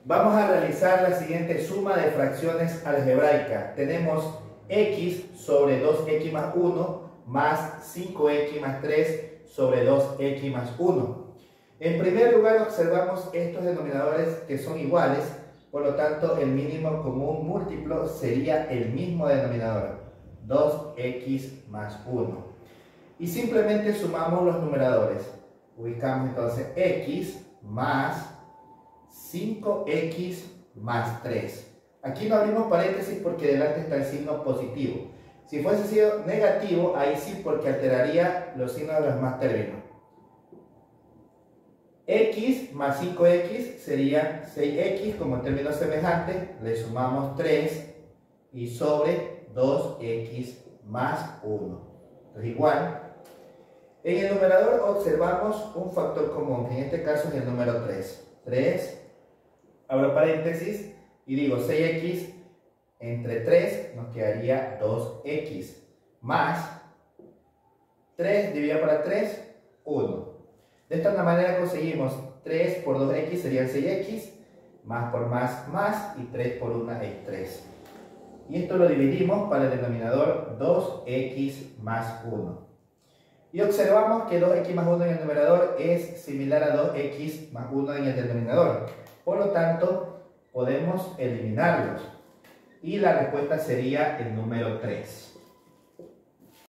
Vamos a realizar la siguiente suma de fracciones algebraicas. Tenemos x sobre 2x más 1 más 5x más 3 sobre 2x más 1. En primer lugar observamos estos denominadores que son iguales, por lo tanto el mínimo común múltiplo sería el mismo denominador, 2x más 1. Y simplemente sumamos los numeradores. Ubicamos entonces x más 5x más 3. Aquí no abrimos paréntesis porque delante está el signo positivo. Si fuese sido negativo, ahí sí, porque alteraría los signos de los demás términos. X más 5x sería 6x como términos semejantes. Le sumamos 3 y sobre 2x más 1. Entonces igual. En el numerador observamos un factor común, que en este caso es el número 3. 3, abro paréntesis y digo 6x entre 3 nos quedaría 2x más 3 dividido por 3, 1. De esta manera conseguimos 3 por 2x serían 6x, más por más, y 3 por 1 es 3. Y esto lo dividimos para el denominador 2x más 1. Y observamos que 2x más 1 en el numerador es similar a 2x más 1 en el denominador. Por lo tanto, podemos eliminarlos. Y la respuesta sería el número 3.